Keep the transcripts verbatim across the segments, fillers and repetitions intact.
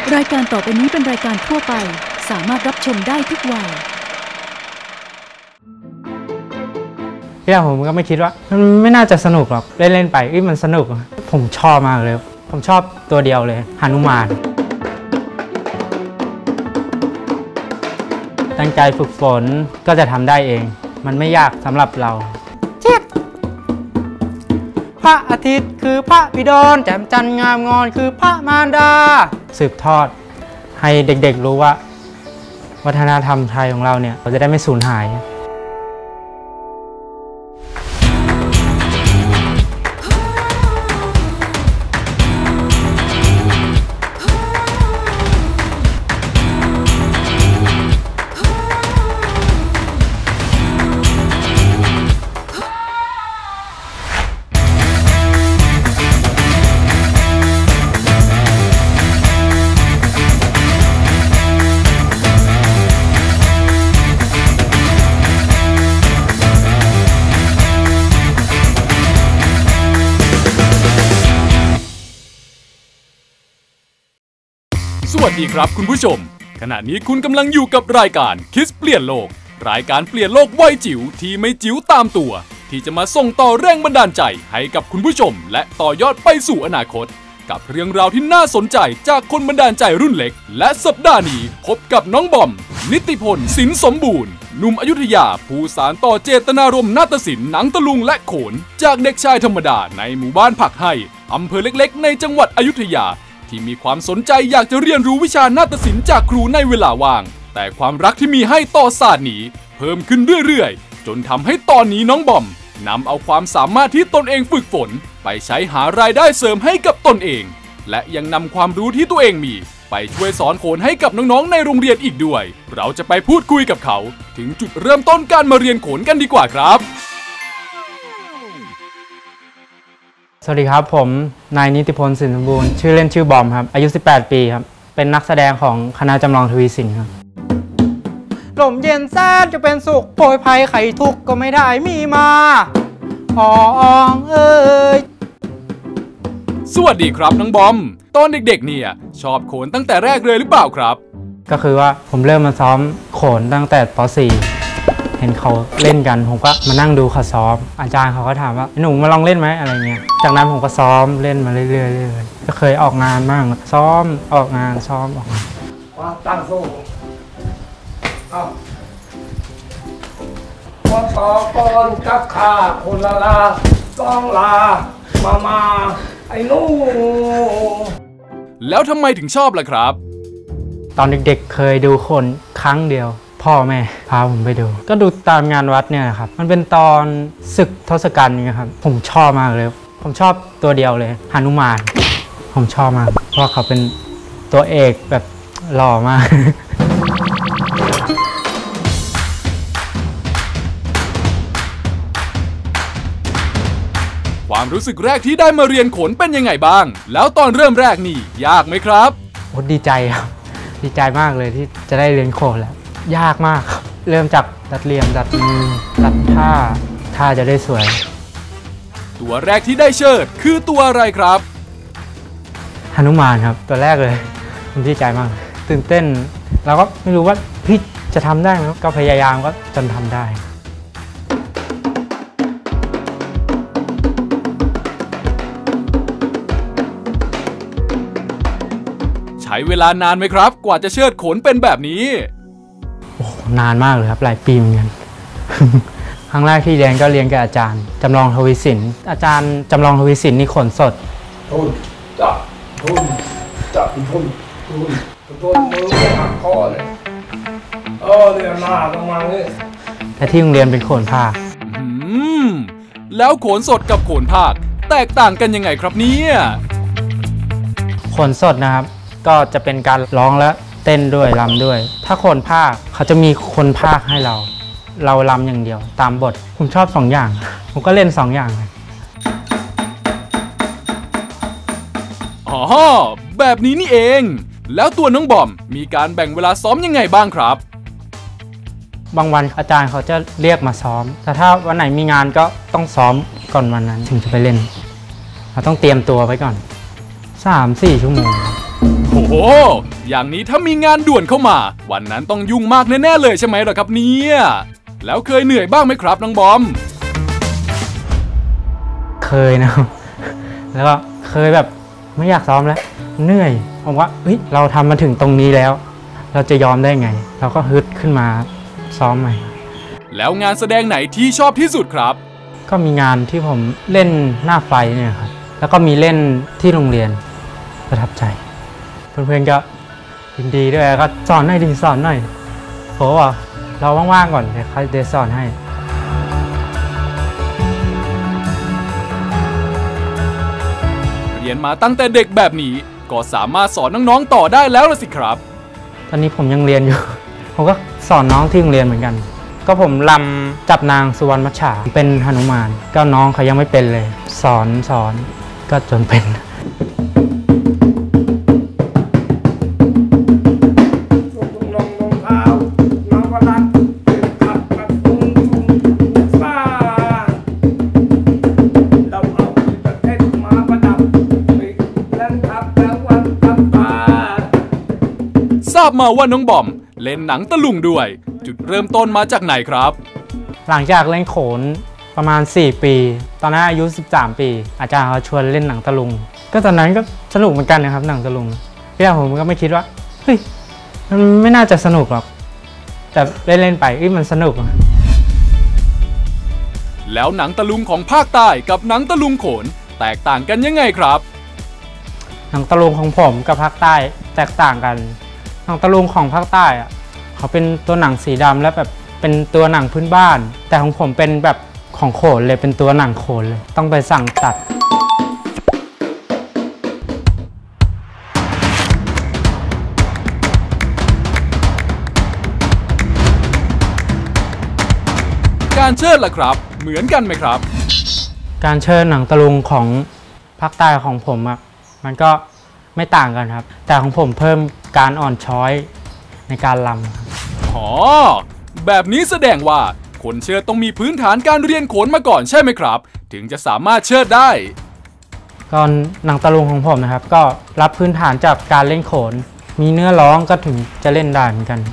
รายการต่อไปนี้เป็นรายการทั่วไปสามารถรับชมได้ทุกวัยที่แรกผมก็ไม่คิดว่ามันไม่น่าจะสนุกหรอกเล่นๆไปอุ๊ยมันสนุกผมชอบมากเลยผมชอบตัวเดียวเลยหนุมานตั้งใจฝึกฝนก็จะทำได้เองมันไม่ยากสำหรับเราเช็คพระอาทิตย์คือพระบิดรแจ่มจันทร์งามงอนคือพระมารดาสืบทอดให้เด็กๆรู้ว่าวัฒนธรรมไทยของเราเนี่ยเราจะได้ไม่สูญหายสวัสดีครับคุณผู้ชมขณะนี้คุณกำลังอยู่กับรายการ Kids เปลี่ยนโลกรายการเปลี่ยนโลกวัยจิ๋วที่ไม่จิ๋วตามตัวที่จะมาส่งต่อแรงบันดาลใจให้กับคุณผู้ชมและต่อยอดไปสู่อนาคตกับเรื่องราวที่น่าสนใจจากคนบันดาลใจรุ่นเล็กและสัปดาห์นี้พบกับน้องบอมนิติพลสินสมบูรณ์หนุ่มอยุธยาผู้สานต่อเจตนารมณ์นาฏศิลป์หนังตะลุงและโขนจากเด็กชายธรรมดาในหมู่บ้านผักไห่อำเภอเล็กๆในจังหวัดอยุธยาที่มีความสนใจอยากจะเรียนรู้วิชานาฏศิลป์จากครูในเวลาว่างแต่ความรักที่มีให้ต่อศาสตร์นี้เพิ่มขึ้นเรื่อยๆจนทำให้ตอนนี้น้องบอมนำเอาความสามารถที่ตนเองฝึกฝนไปใช้หารายได้เสริมให้กับตนเองและยังนำความรู้ที่ตัวเองมีไปช่วยสอนโขนให้กับน้องๆในโรงเรียนอีกด้วยเราจะไปพูดคุยกับเขาถึงจุดเริ่มต้นการมาเรียนโขนกันดีกว่าครับสวัสดีครับผมนายนิติพลสินสมบูรณ์ชื่อเล่นชื่อบอมครับอายุสิบแปดปีครับเป็นนักแสดงของคณะจำลองทวีสินครับลมเย็นแสนจะเป็นสุขโปรยภัยไขทุกข์ก็ไม่ได้มีมาพอองเอ้ยสวัสดีครับน้องบอมตอนเด็กๆเนี่ยชอบโขนตั้งแต่แรกเลยหรือเปล่าครับก็คือว่าผมเริ่มมาซ้อมโขนตั้งแต่ป .สี่ เห็นเขาเล่นกันผมก็มานั่งดูเขาซ้อมอาจารย์เขาก็ถามว่าหนูมาลองเล่นไหมอะไรเงี้ยจากนั้นผมก็ซ้อมเล่นมาเรื่อยๆก็เคยออกงานบ้างซ้อมออกงานซ้อมออกงานว่าตั้งสู้เอาว่าต่อกรกับข้าคนละลาต้องลามามาไอ้นู่แล้วทำไมถึงชอบล่ะครับตอนเด็กๆเคยดูโขนครั้งเดียวพ่อแม่พาผมไปดูก็ดูตามงานวัดเนี่ยครับมันเป็นตอนศึกทศกัณฐ์นะครับผมชอบมากเลยผมชอบตัวเดียวเลยหนุมานผมชอบมากเพราะเขาเป็นตัวเอกแบบหล่อมากความรู้สึกแรกที่ได้มาเรียนโขนเป็นยังไงบ้างแล้วตอนเริ่มแรกนี่ยากไหมครับโอ้ดีใจครับดีใจมากเลยที่จะได้เรียนโขนแล้วยากมากครับเริ่มจากดัดเหลี่ยมดัดมือดัดท่าท่าจะได้สวยตัวแรกที่ได้เชิดคือตัวอะไรครับหนุมานครับตัวแรกเลยผมดีใจมากตื่นเต้นเราก็ไม่รู้ว่าพี่จะทำได้ไหมก็พยายามก็จนทำได้ใช้เวลานานไหมครับกว่าจะเชิดโขนเป็นแบบนี้โอ้นานมากเลยครับหลายปีเหมือนกันครั้งแรกที่เรียนก็เรียนกับอาจารย์จำลองทวีสินอาจารย์จำลองทวีสินนี่ขนสดทุนจับทุนจับทุนทุนทุนมือไม่หักคอเลยเออเนี่ยหน้าตรงมาเนี่ยแต่ที่โรงเรียนเป็นโขนผ้าอืมแล้วโขนสดกับโขนผ้าแตกต่างกันยังไงครับเนี่ยโขนสดนะครับก็จะเป็นการร้องและเต้นด้วยรำด้วยถ้าโขนผ้าเขาจะมีคนพากให้เราเรารำอย่างเดียวตามบทผมชอบสองอย่างผมก็เล่นสองอย่างเลยอ๋อแบบนี้นี่เองแล้วตัวน้องบอมมีการแบ่งเวลาซ้อมยังไงบ้างครับบางวันอาจารย์เขาจะเรียกมาซ้อมแต่ถ้าวันไหนมีงานก็ต้องซ้อมก่อนวันนั้นถึงจะไปเล่นเราต้องเตรียมตัวไว้ก่อน สามสี่ ชั่วโมงโอ้โหอย่างนี้ถ้ามีงานด่วนเข้ามาวันนั้นต้องยุ่งมากแน่ๆเลยใช่ไหมล่ะครับเนี่ยแล้วเคยเหนื่อยบ้างไหมครับน้องบอมเคยนะครับแล้วก็เคยแบบไม่อยากซ้อมแล้วเหนื่อยผมว่าเฮ้ยเราทำมาถึงตรงนี้แล้วเราจะยอมได้ไงเราก็ฮึดขึ้นมาซ้อมใหม่แล้วงานแสดงไหนที่ชอบที่สุดครับก็มีงานที่ผมเล่นหน้าไฟเนี่ยครับแล้วก็มีเล่นที่โรงเรียนประทับใจเพื่อนๆก็ยินดีด้วยก็สอนหน่อยดิสอนหน่อยโหว่าเราว่างๆก่อนเดี๋ยวเขาเดี๋ยวสอนให้เรียนมาตั้งแต่เด็กแบบนี้ก็สามารถสอนน้องๆต่อได้แล้วล่ะสิครับตอนนี้ผมยังเรียนอยู่ผมก็สอนน้องที่โรงเรียนเหมือนกันก็ผมลำจับนางสุวรรณมัจฉาเป็นหนุมานก็น้องเขายังไม่เป็นเลยสอนสอนก็จนเป็นทราบมาว่าน้องบอมเล่นหนังตะลุงด้วยจุดเริ่มต้นมาจากไหนครับหลังจากเล่นโขนประมาณสี่ปีตอนนั้นอายุสิบสามปีอาจารย์เขาชวนเล่นหนังตะลุงก็ตอนนั้นก็สนุกเหมือนกันนะครับหนังตะลุงพี่ผมก็ไม่คิดว่าเฮ้ยมันไม่น่าจะสนุกหรอกแต่เล่นเล่นไปเอ้ยมันสนุกแล้วหนังตะลุงของภาคใต้กับหนังตะลุงโขนแตกต่างกันยังไงครับหนังตะลุงของผมกับภาคใต้แตกต่างกันหนังตะลุงของภาคใต้อะเขาเป็นตัวหนังสีดำและแบบเป็นตัวหนังพื้นบ้านแต่ของผมเป็นแบบของโขนเลยเป็นตัวหนังโขนเลยต้องไปสั่งตัดการเชิดล่ะครับเหมือนกันไหมครับการเชิดหนังตะลุงของภาคใต้ของผมอะมันก็ไม่ต่างกันครับแต่ของผมเพิ่มการอ่อนช้อยในการรำครับอ๋อแบบนี้แสดงว่าคนเชิดต้องมีพื้นฐานการเรียนโขนมาก่อนใช่ไหมครับถึงจะสามารถเชิดได้ก่อนหนังตะลุงของผมนะครับก็รับพื้นฐานจากการเล่นโขนมีเนื้อร้องก็ถึงจะเล่นได้เหมือนกัน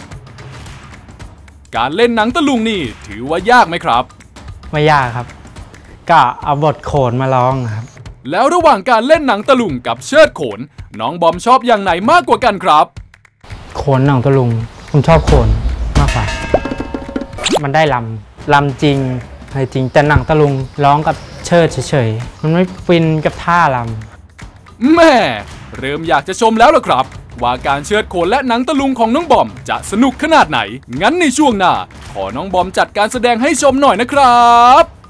การเล่นหนังตะลุงนี่ถือว่ายากไหมครับไม่ยากครับก็เอาบทโขนมาร้องครับแล้วระหว่างการเล่นหนังตะลุงกับเชิดโขนน้องบอมชอบอย่างไหนมากกว่ากันครับโขนหนังตะลุงผมชอบโขนมากกว่ามันได้ลำลำจริงอะไรจริงแต่หนังตะลุงร้องกับเชิดเฉยๆมันไม่ฟินกับท่าลำแม่เริ่มอยากจะชมแล้วล่ะครับว่าการเชิดโขนและหนังตะลุงของน้องบอมจะสนุกขนาดไหนงั้นในช่วงหน้าขอน้องบอมจัดการแสดงให้ชมหน่อยนะครับ